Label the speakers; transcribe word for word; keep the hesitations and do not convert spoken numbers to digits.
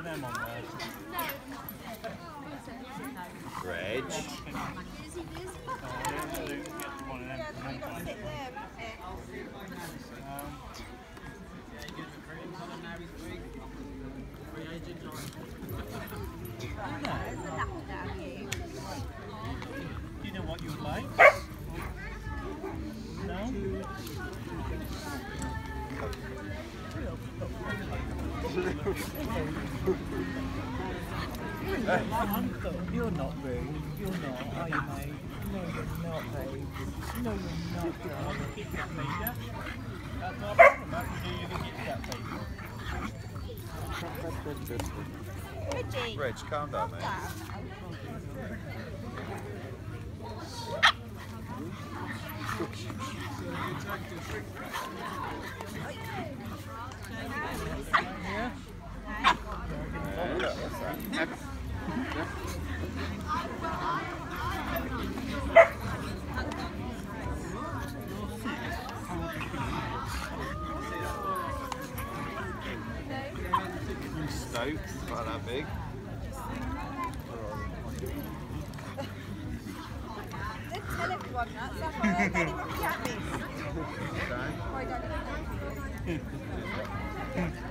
Speaker 1: them on there.
Speaker 2: Reg.
Speaker 1: Do you know what you would like? No? You're not rude. You're not, are you, mate? No, you're not, babe. No, you're not, darling. Kit Kat feeder. That's not a problem. I can do you the Kit Kat feeder.
Speaker 2: Reg, Reg, calm down, mate. Stoked, about that big.
Speaker 3: Don't tell everyone that, so I don't even get this. Why don't you?